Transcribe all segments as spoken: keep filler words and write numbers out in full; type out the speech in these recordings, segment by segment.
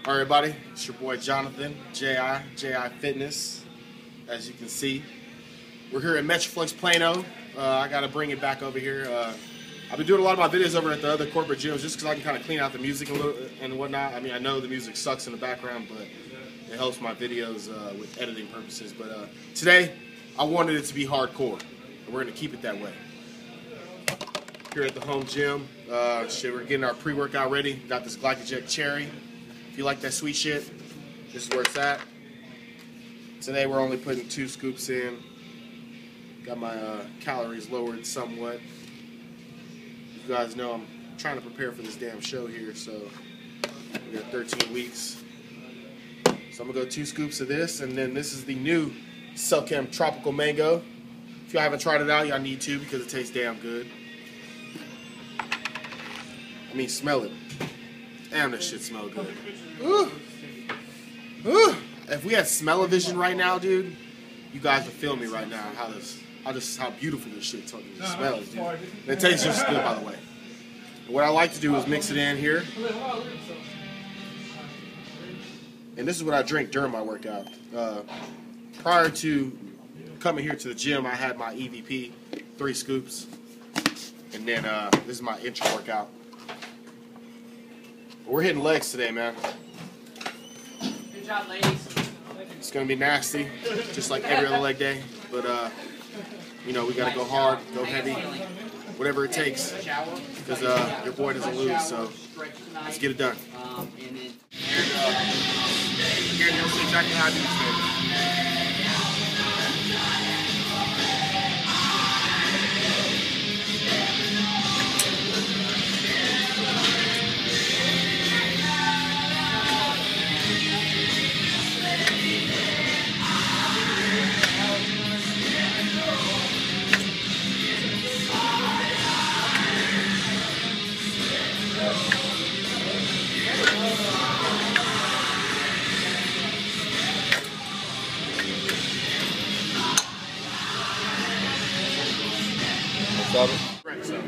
All right, everybody, it's your boy Jonathan, J I, J I Fitness. As you can see, we're here at Metroflex Plano. Uh, I got to bring it back over here. Uh, I've been doing a lot of my videos over at the other corporate gyms just because I can kind of clean out the music a little and whatnot. I mean, I know the music sucks in the background, but it helps my videos uh, with editing purposes. But uh, today, I wanted it to be hardcore, and we're going to keep it that way. Here at the home gym, uh, shit, we're getting our pre-workout ready. Got this Glycogen Cherry. If you like that sweet shit, this is where it's at. Today we're only putting two scoops in. Got my uh, calories lowered somewhat. You guys know I'm trying to prepare for this damn show here, so we got thirteen weeks. So I'm gonna go two scoops of this, and then this is the new Selchem Tropical Mango. If y'all haven't tried it out, y'all need to because it tastes damn good. I mean, smell it. Damn, this shit smell good. Ooh. Ooh. If we had smell-o-vision right now, dude, you guys would feel me right now. How this, how this, how beautiful this shit smells, dude. And it tastes just good, by the way. And what I like to do is mix it in here. And this is what I drink during my workout. Uh, prior to coming here to the gym, I had my E V P, three scoops, and then uh, this is my intro workout. We're hitting legs today, man. Good job, ladies. It's gonna be nasty, just like every other leg day. But uh, you know, we gotta go hard, go heavy, whatever it takes, because uh, your boy doesn't lose. So let's get it done. Um, and then And uh, again, you'll see exactly how I do this thing. Right, so.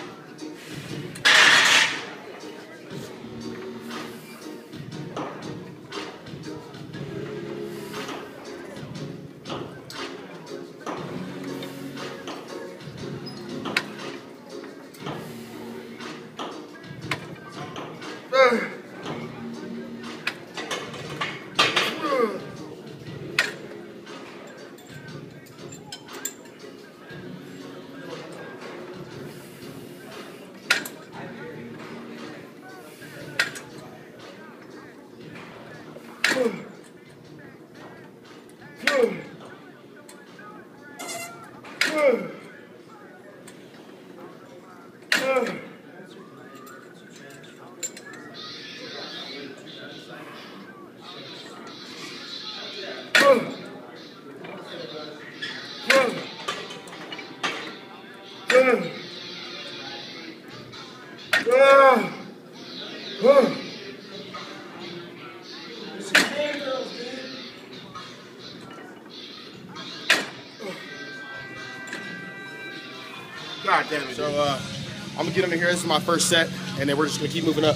God damn it. So uh, I'm gonna get under here. This is my first set, and then we're just gonna keep moving up.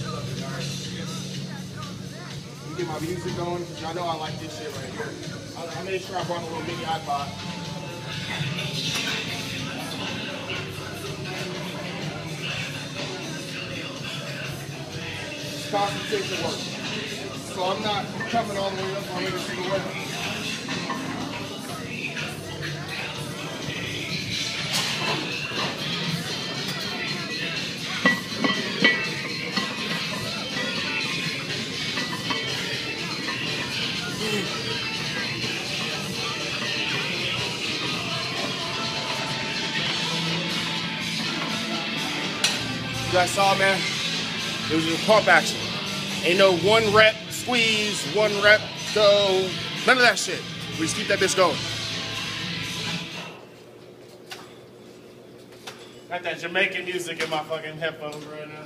Get my music going, because y'all know I like this shit right here. I, I made sure I brought a little mini iPod. It's concentration work. So I'm not coming all the way up on every single way. You guys saw, man, it was just pump action. Ain't no one rep, squeeze, one rep, go, none of that shit. We just keep that bitch going. Got that Jamaican music in my fucking headphones right now.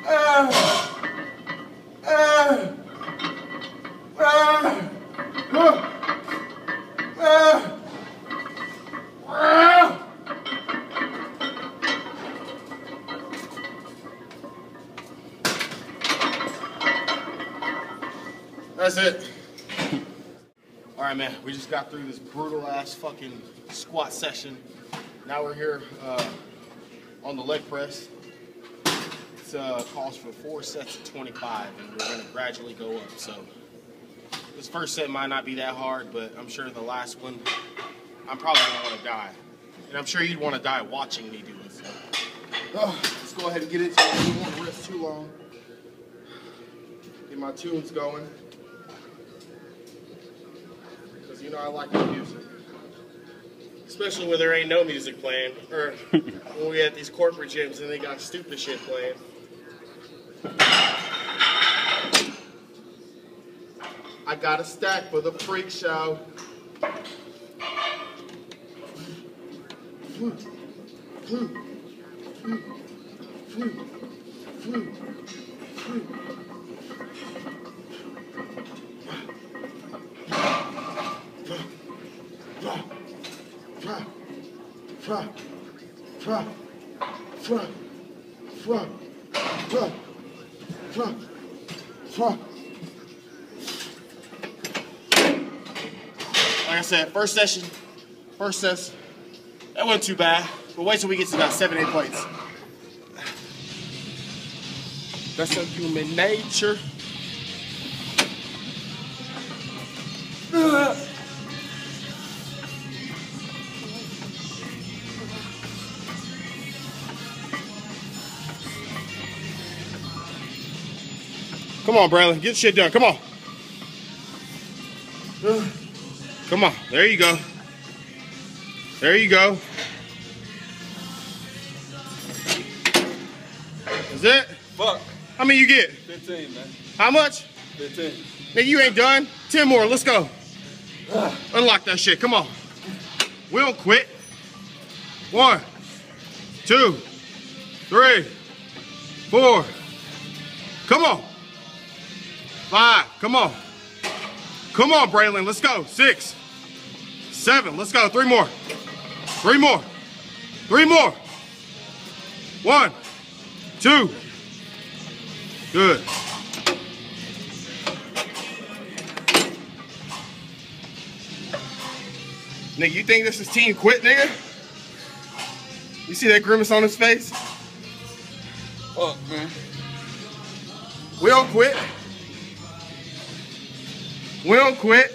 Ah. Ah. Ah. Ah. Ah. Ah. That's it. All right, man. We just got through this brutal ass fucking squat session. Now we're here uh, on the leg press. It uh, calls for four sets of twenty-five, and we're gonna gradually go up. So this first set might not be that hard, but I'm sure the last one, I'm probably gonna want to die, and I'm sure you'd want to die watching me do it. So oh, let's go ahead and get it. So I don't want to rest too long. Get my tunes going. You know I like the music, especially when there ain't no music playing, or when we at these corporate gyms and they got stupid shit playing. I got a stack for the freak show. Like I said, first session, first sets, that wasn't too bad. But wait till we get to about seven, eight plates. That's a human nature. Uh. Come on, Braylon, get shit done. Come on. Uh. Come on. There you go. There you go. Is it? Fuck. How many you get? fifteen, man. How much? fifteen. Nigga, you ain't done. ten more. Let's go. Unlock that shit. Come on. We don't quit. One, two, three, four. Come on. Five. Come on. Come on, Braylon. Let's go. Six. Seven. Let's go. Three more. Three more. Three more. One. Two. Good. Nigga, you think this is team quit, nigga? You see that grimace on his face? Fuck, man. We don't quit. We don't quit.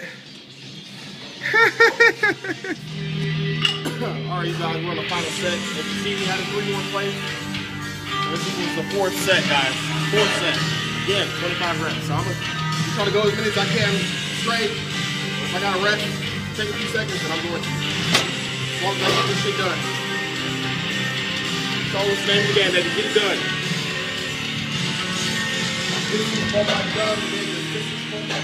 Alright, you guys, we're on the final set. As you see, we had a three more plays. This is the fourth set, guys. Fourth set. Again, twenty-five reps. So I'm gonna try to go as many as I can straight. If I gotta rest, take a few seconds, and I'm going to. As long as I get this shit done. It's always the name of the game, baby. Get it done. This is for my done, nigga. This is for my...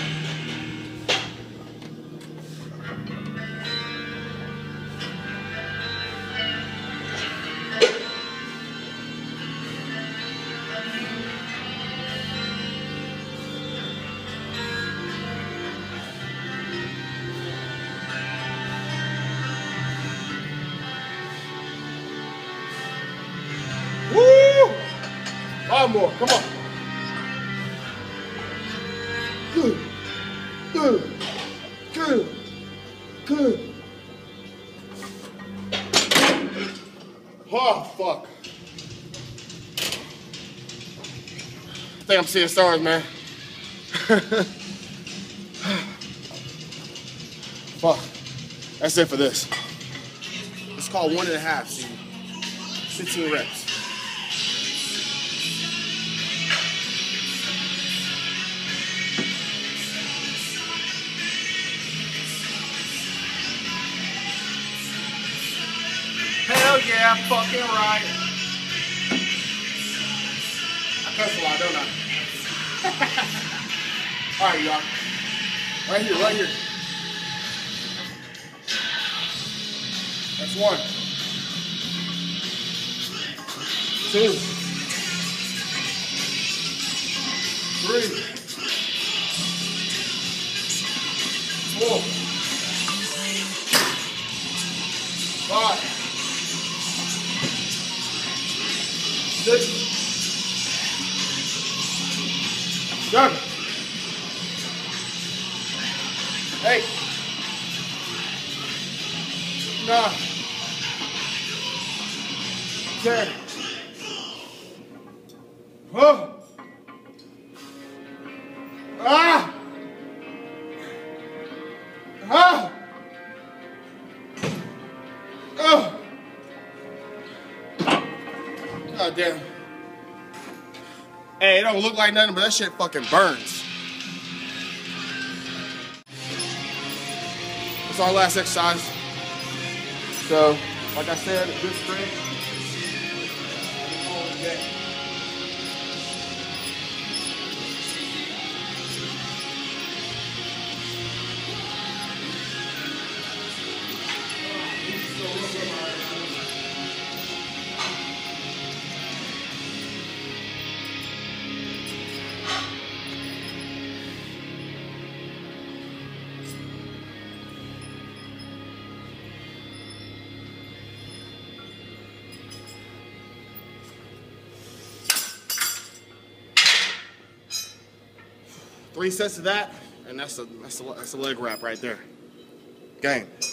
Woo! Five more, come on. Good, good, good, good. Oh, fuck. I think I'm seeing stars, man. Fuck. That's it for this. It's called one and a half, see? fifteen reps. Hell yeah, fucking right. I cuss a lot, don't I? All right, y'all. Right here, right here. That's one. Two. three, four, five, six, seven, eight, nine, ten. Oh. Ah! Ah! Oh! God damn. Hey, it don't look like nothing, but that shit fucking burns. That's our last exercise. So, like I said, good strength. Three sets of that, and that's a that's a that's a leg wrap right there. Game.